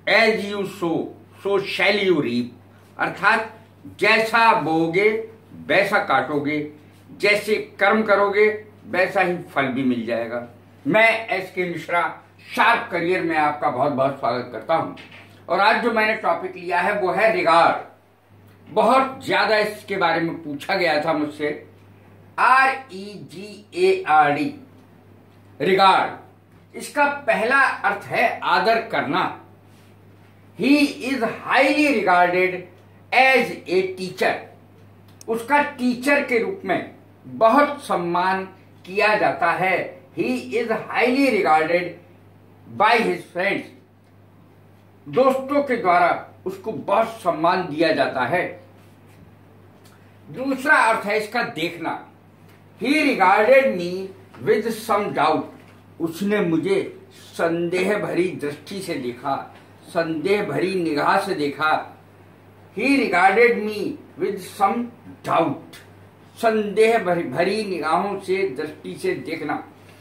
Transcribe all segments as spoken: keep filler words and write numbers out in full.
As you sow so shall you reap, अर्थात जैसा बोओगे वैसा काटोगे, जैसे कर्म करोगे वैसा ही फल भी मिल जाएगा। मैं एस के मिश्रा शार्प करियर में आपका बहुत बहुत स्वागत करता हूं। और आज जो मैंने टॉपिक लिया है वो है रिगार्ड। बहुत ज्यादा इसके बारे में पूछा गया था मुझसे। R E G A R D, regard. इसका पहला अर्थ है आदर करना। He is highly regarded as a teacher, उसका टीचर के रूप में बहुत सम्मान किया जाता है। He is highly regarded by his friends, दोस्तों के द्वारा उसको बहुत सम्मान दिया जाता है। दूसरा अर्थ है इसका देखना। He regarded me with some doubt, उसने मुझे संदेह भरी दृष्टि से देखा, संदेह भरी निगाह से देखा। He regarded me with some doubt, संदेह भरी, भरी निगाहों से दृष्टि से देखना।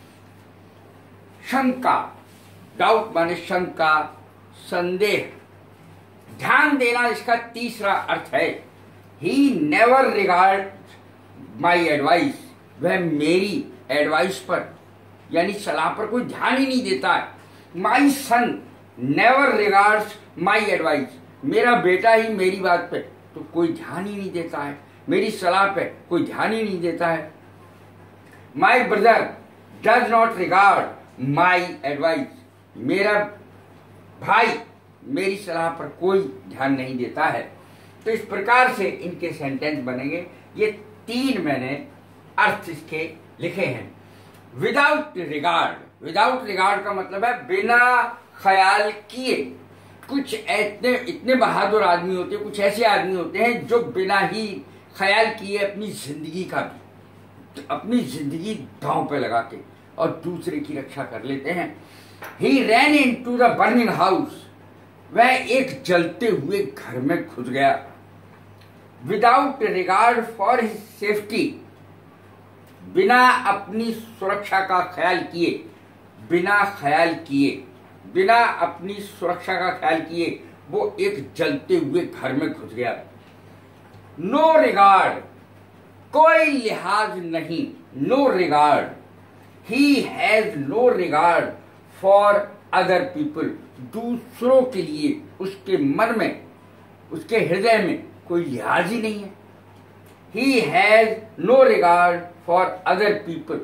शंका, डाउट माने शंका, संदेह। ध्यान देना इसका तीसरा अर्थ है। He never regard my advice, वह मेरी एडवाइस पर यानी सलाह पर कोई ध्यान ही नहीं देता है। My son never regards my advice, मेरा बेटा ही मेरी बात पे तो कोई ध्यान ही नहीं देता है, मेरी सलाह पे कोई ध्यान ही नहीं देता है। My brother does not regard my advice, मेरा भाई मेरी सलाह पर कोई ध्यान नहीं देता है। तो इस प्रकार से इनके सेंटेंस बनेंगे। ये तीन मैंने अर्थ इसके लिखे हैं। विदाउट रिगार्ड, विदाउट रिगार्ड का मतलब है बिना ख्याल किए। कुछ इतने इतने बहादुर आदमी होते हैं, कुछ ऐसे आदमी होते हैं जो बिना ही ख्याल किए अपनी जिंदगी का भी, तो अपनी जिंदगी दांव पे लगा के और दूसरे की रक्षा कर लेते हैं। He ran into the burning house, वह एक जलते हुए घर में घुस गया। Without regard for his safety, बिना अपनी सुरक्षा का ख्याल किए, बिना ख्याल किए, बिना अपनी सुरक्षा का ख्याल किए वो एक जलते हुए घर में घुस गया। नो रिगार्ड, कोई लिहाज नहीं, no regard. He has no regard for other people, दूसरों के लिए उसके मन में, उसके हृदय में कोई लिहाज ही नहीं है। He has no regard for other people.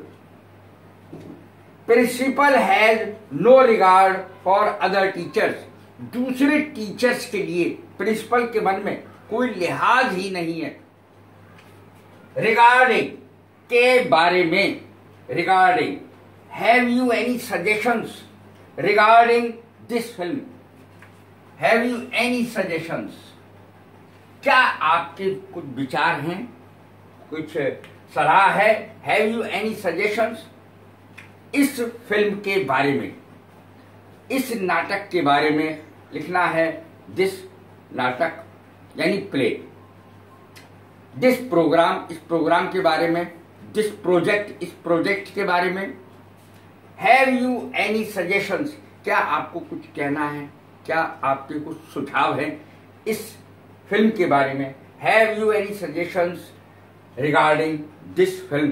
Principal has no regard for other teachers, दूसरे टीचर्स के लिए प्रिंसिपल के मन में कोई लिहाज ही नहीं है। रिगार्डिंग, के बारे में, regarding. Have you any suggestions regarding this film, have you any suggestions, क्या आपके कुछ विचार हैं, कुछ सलाह है। हैव यू एनी सजेशंस, इस फिल्म के बारे में, इस नाटक के बारे में लिखना है। दिस नाटक यानी प्ले, दिस प्रोग्राम, इस प्रोग्राम के बारे में, दिस प्रोजेक्ट, इस प्रोजेक्ट के बारे में। हैव यू एनी सजेशंस, क्या आपको कुछ कहना है, क्या आपके कुछ सुझाव हैं इस फिल्म के बारे में। Have you any suggestions regarding this film,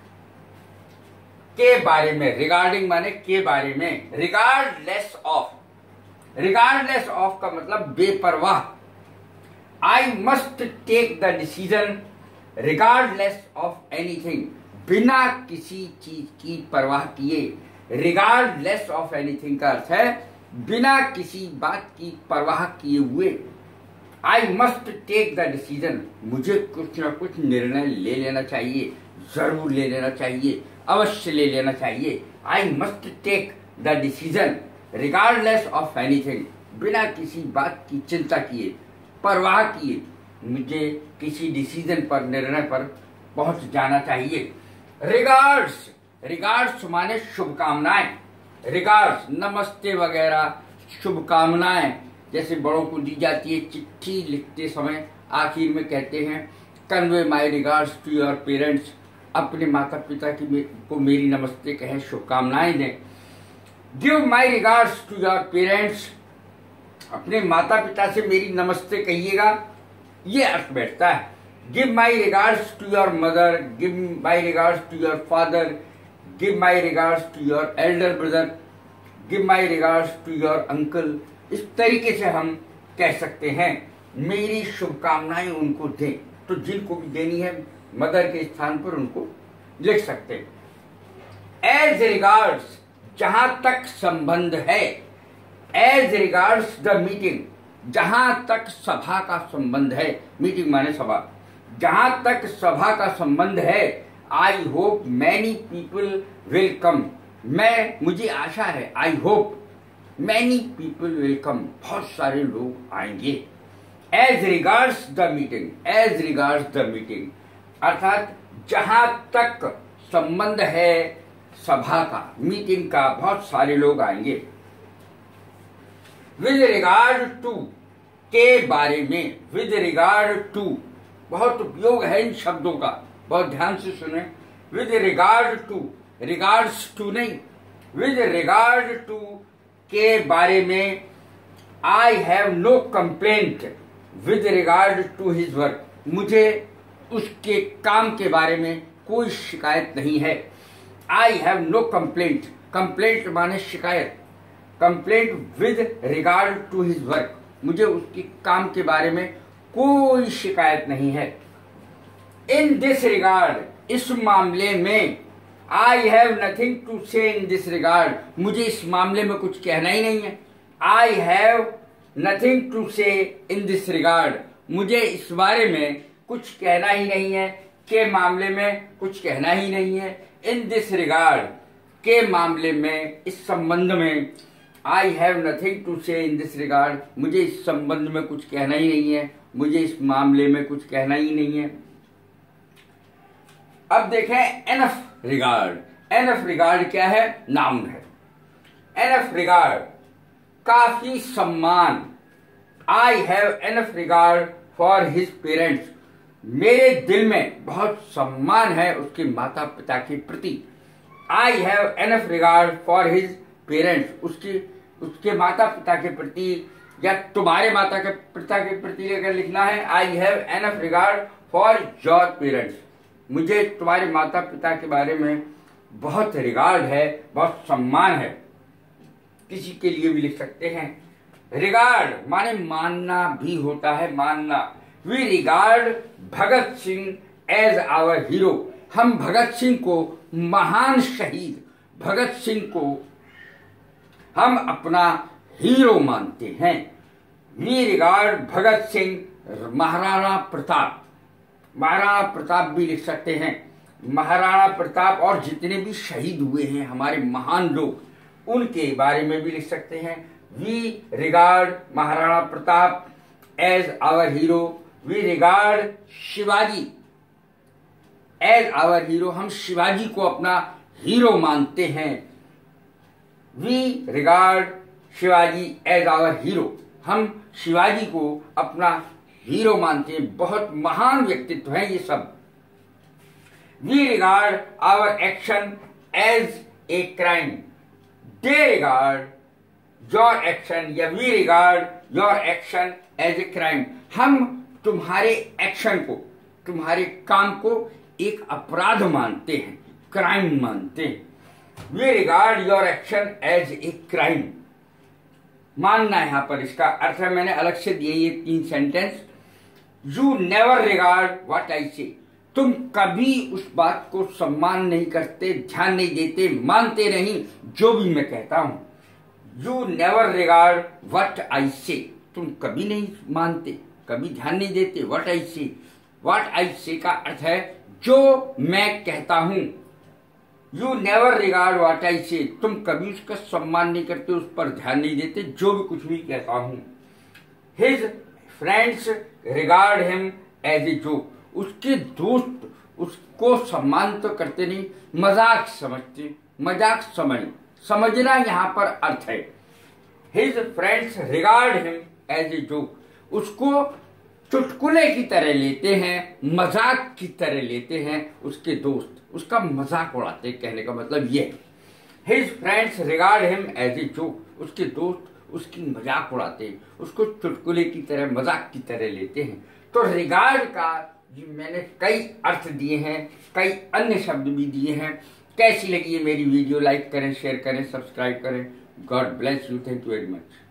के बारे में। रिगार्डिंग माने के बारे में। रिगार्डलेस ऑफ, रिगार्डलेस ऑफ का मतलब बेपरवाह। I must take the decision regardless of anything, बिना किसी चीज की परवाह किए। रिगार्डलेस ऑफ एनीथिंग का अर्थ है बिना किसी बात की परवाह किए हुए। I must take the decision, मुझे कुछ ना कुछ निर्णय ले लेना चाहिए, जरूर ले लेना चाहिए, अवश्य ले लेना चाहिए। I must take the decision regardless of anything, बिना किसी बात की चिंता किए, परवाह किए मुझे किसी डिसीजन पर, निर्णय पर पहुंच जाना चाहिए। रिगार्ड्स, रिगार्ड्स माने शुभकामनाएं। रिगार्ड्स, नमस्ते वगैरह शुभकामनाएं जैसे बड़ों को दी जाती है। चिट्ठी लिखते समय आखिर में कहते हैं convey my regards to your parents, अपने माता पिता की को मेरी नमस्ते कहें, शुभकामनाएं दें। Give my regards to your parents, अपने माता पिता से मेरी नमस्ते कहिएगा, ये अर्थ बैठता है। Give my regards to your mother, give my regards to your father, give my regards to your elder brother, give my regards to your uncle. इस तरीके से हम कह सकते हैं मेरी शुभकामनाएं उनको दें। तो जिनको भी देनी है मदर के स्थान पर उनको लिख सकते हैं। एज रिगार्ड्स, जहां तक संबंध है, एज रिगार्ड्स द मीटिंग, जहां तक सभा का संबंध है, मीटिंग माने सभा, जहां तक सभा का संबंध है, I hope many people will come, मैं मुझे आशा है, I hope many people will come, बहुत सारे लोग आएंगे। As regards the meeting, as regards the meeting अर्थात जहां तक संबंध है सभा का, मीटिंग का, बहुत सारे लोग आएंगे। विद रिगार्ड टू, के बारे में, विद रिगार्ड टू, बहुत उपयोग है इन शब्दों का, बहुत ध्यान से सुने। With regard to, regards to नहीं, विद रिगार्ड टू के बारे में, I have no complaint with regard to his work, मुझे उसके काम के बारे में कोई शिकायत नहीं है। I have no complaint, complaint माने शिकायत, complaint with regard to his work, मुझे उसके काम के बारे में कोई शिकायत नहीं है। इन दिस रिगार्ड, इस मामले में, आई हैव नथिंग टू से इन दिस रिगार्ड, मुझे इस मामले में कुछ कहना ही नहीं है। आई हैव नथिंग टू से इन दिस रिगार्ड, मुझे इस बारे में कुछ कहना ही नहीं है, के मामले में कुछ कहना ही नहीं है। इन दिस रिगार्ड, के मामले में, इस संबंध में, आई हैव नथिंग टू से इन दिस रिगार्ड, मुझे इस संबंध में कुछ कहना ही नहीं है, मुझे इस मामले में कुछ कहना ही नहीं है। अब देखें एनफ रिगार्ड, एनफ रिगार्ड क्या है? नाउन है। एनफ रिगार्ड, काफी सम्मान। I have enough regard for his parents, मेरे दिल में बहुत सम्मान है उसके माता पिता के प्रति। I have enough regard for his parents, उसकी उसके माता पिता के प्रति, या तुम्हारे माता के पिता के प्रति अगर लिखना है, I have enough regard for your parents, मुझे तुम्हारे माता पिता के बारे में बहुत रिगार्ड है, बहुत सम्मान है। किसी के लिए भी लिख सकते हैं। रिगार्ड माने मानना भी होता है, मानना। We regard Bhagat Singh as our hero, हम भगत सिंह को महान शहीद भगत सिंह को हम अपना हीरो मानते हैं। वी रिगार्ड भगत सिंह, महाराणा प्रताप, महाराणा प्रताप भी लिख सकते हैं। महाराणा प्रताप और जितने भी शहीद हुए हैं हमारे महान लोग, उनके बारे में भी लिख सकते हैं। We regard Maharana Pratap as our hero, we regard Shivaji as our hero, हम शिवाजी को अपना हीरो मानते हैं। We regard Shivaji as our hero, हम शिवाजी को अपना हीरो मानते हैं, बहुत महान व्यक्तित्व है ये सब। We regard our action as a crime, they regard your action, या we regard your action as a crime, हम तुम्हारे एक्शन को, तुम्हारे काम को एक अपराध मानते हैं, क्राइम मानते हैं। We regard your action as a crime, मानना है यहां पर, इसका अर्थ है मैंने अलग से दिए ये तीन sentence. You never regard what I say, तुम कभी उस बात को सम्मान नहीं करते, ध्यान नहीं देते, मानते नहीं जो भी मैं कहता हूं। You never regard what I say, तुम कभी नहीं मानते, कभी ध्यान नहीं देते। व्हाट आई से, व्हाट आई से का अर्थ है जो मैं कहता हूं। You never regard what I say, तुम कभी उसका सम्मान नहीं करते, उस पर ध्यान नहीं देते, जो भी कुछ भी कहता हूं। His friends regard him as a joke, उसके दोस्त उसको सम्मान तो करते नहीं, मजाक समझते, मजाक समझ समझना यहां पर अर्थ है। His friends regard him as a joke, उसको चुटकुले की तरह लेते हैं, मजाक की तरह लेते हैं उसके दोस्त, उसका मजाक उड़ाते, कहने का मतलब ये। His friends regard him as a joke, उसके दोस्त उसकी मजाक उड़ाते हैं, उसको चुटकुले की तरह, मजाक की तरह लेते हैं। तो रिगार्ड का जी मैंने कई अर्थ दिए हैं, कई अन्य शब्द भी दिए हैं। कैसी लगी ये मेरी वीडियो? लाइक करें, शेयर करें, सब्सक्राइब करें। God bless you, thank you very much.